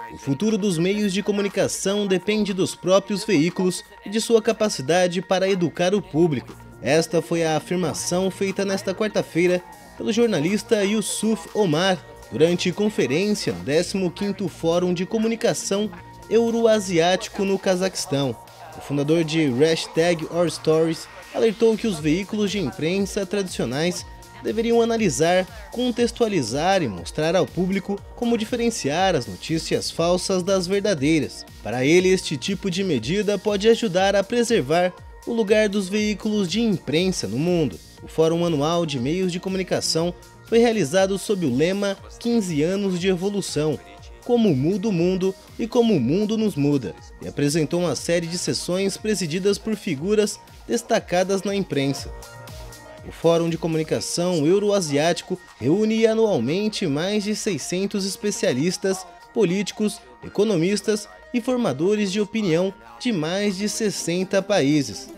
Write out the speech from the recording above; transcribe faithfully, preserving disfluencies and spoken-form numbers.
O futuro dos meios de comunicação depende dos próprios veículos e de sua capacidade para educar o público. Esta foi a afirmação feita nesta quarta-feira pelo jornalista Yusuf Omar durante conferência no décimo quinto Fórum de Comunicação Euroasiático no Cazaquistão. O fundador de hashtag Our Stories alertou que os veículos de imprensa tradicionais deveriam analisar, contextualizar e mostrar ao público como diferenciar as notícias falsas das verdadeiras. Para ele, este tipo de medida pode ajudar a preservar o lugar dos veículos de imprensa no mundo. O Fórum Anual de Meios de Comunicação foi realizado sob o lema quinze anos de evolução, como muda o mundo e como o mundo nos muda, e apresentou uma série de sessões presididas por figuras destacadas na imprensa. O Fórum de Comunicação Euroasiático reúne anualmente mais de seiscentos especialistas, políticos, economistas e formadores de opinião de mais de sessenta países.